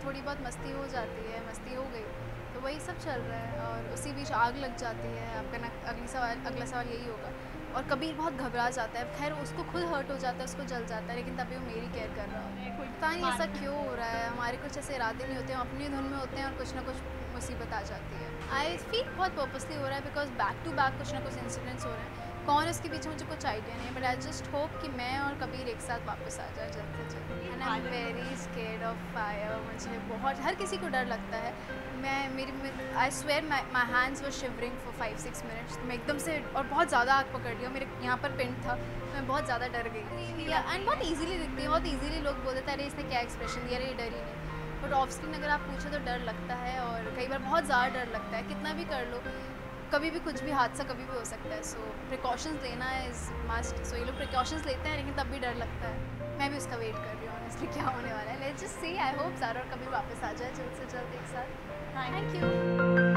थोड़ी बहुत मस्ती हो जाती है, मस्ती हो गई, तो वही सब चल रहा है। और उसी बीच आग लग जाती है। आपका अगला सवाल यही होगा। और कबीर बहुत घबरा जाता है, खैर उसको खुद हर्ट हो जाता है, उसको जल जाता है, लेकिन तभी वो मेरी केयर कर रहा होता है। पता नहीं ऐसा क्यों हो रहा है, हमारे कुछ ऐसे इरादे नहीं होते, हम अपनी धुन में होते हैं और कुछ ना कुछ मुसीबत आ जाती है। आई फील बहुत पर्पसली हो रहा है, बिकॉज बैक टू बैक कुछ ना कुछ इंसिडेंट्स हो रहे हैं। कौन है उसके पीछे मुझे कुछ आइडिया नहीं है, बट आई जस्ट होप कि मैं और कबीर एक साथ वापस आ जाए जल्द से जल्द। And I am very scared of fire. मुझे बहुत, हर किसी को डर लगता है। I swear my hands were shivering for 5-6 minutes. मैं एकदम से, और बहुत ज़्यादा आग पकड़ लिया, मेरे यहाँ पर पिन था, मैं बहुत ज़्यादा डर गई। एंड बहुत ईजिली दिखती है, बहुत ईजिली लोग बोल देते हैं अरे इसने क्या एक्सप्रेशन दिया, अरे ये डर ही नहीं। बट ऑफ स्क्रीन अगर आप पूछो तो डर लगता है, और कई बार बहुत ज़्यादा डर लगता है। कितना भी कर लो, कभी भी कुछ भी हादसा कभी भी हो सकता है। सो प्रिकॉशंस लेना इज़ मस्ट। सो ये लोग प्रिकॉशंस लेते हैं, लेकिन तब भी डर लगता है। मैं भी उसका वेट कर रही हूँ ऑनेस्टली, क्या होने वाला है। Let's just see. I hope Zara और कबीर वापस आ जाए जल्द से जल्द एक साथ। Thank you.